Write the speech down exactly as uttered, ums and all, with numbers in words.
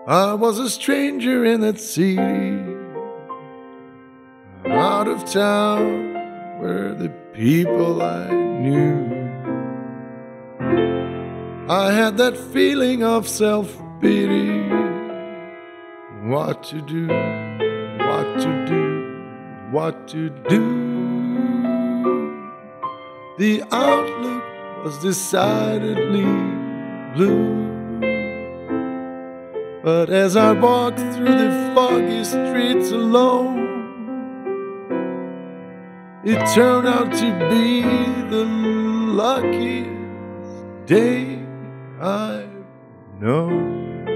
I was a stranger in that city, out of town where the people I knew. I had that feeling of self-pity. What to do, what to do, what to do. The outlook was decidedly blue. But as I walked through the foggy streets alone, it turned out to be the luckiest day I've known.